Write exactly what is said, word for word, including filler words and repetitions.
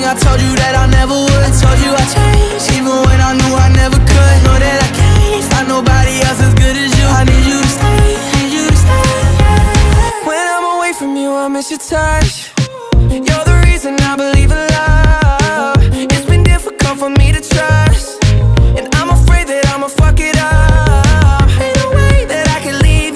I told you that I never would. I told you I changed, even when I knew I never could. Know that I can't find nobody else as good as you. I need you to stay, need you to stay. When I'm away from you, I miss your touch. You're the reason I believe in love.